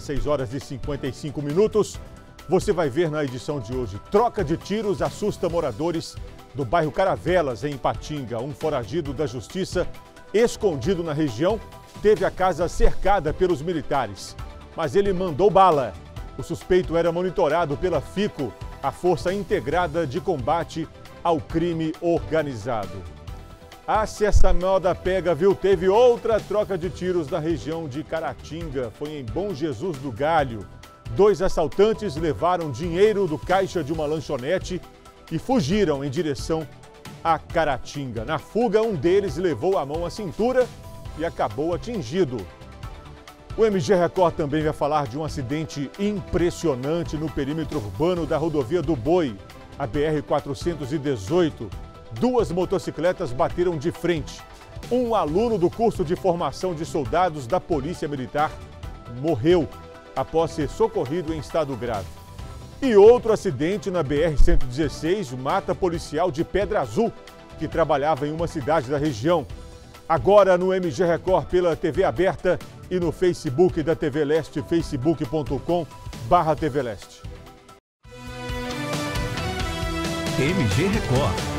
6 horas e 55 minutos. Você vai ver na edição de hoje: troca de tiros assusta moradores do bairro Caravelas, em Ipatinga. Um foragido da justiça, escondido na região, teve a casa cercada pelos militares, mas ele mandou bala. O suspeito era monitorado pela FICO, a Força Integrada de Combate ao Crime Organizado. Se essa moda pega, viu? Teve outra troca de tiros na região de Caratinga. Foi em Bom Jesus do Galho. 2 assaltantes levaram dinheiro do caixa de uma lanchonete e fugiram em direção a Caratinga. Na fuga, um deles levou a mão à cintura e acabou atingido. O MG Record também vai falar de um acidente impressionante no perímetro urbano da rodovia do Boi, a BR-418. 2 motocicletas bateram de frente. Um aluno do curso de formação de soldados da Polícia Militar morreu após ser socorrido em estado grave. E outro acidente na BR-116 mata policial de Pedra Azul, que trabalhava em uma cidade da região. Agora no MG Record pela TV aberta e no Facebook da TV Leste, facebook.com/TV Leste. MG Record.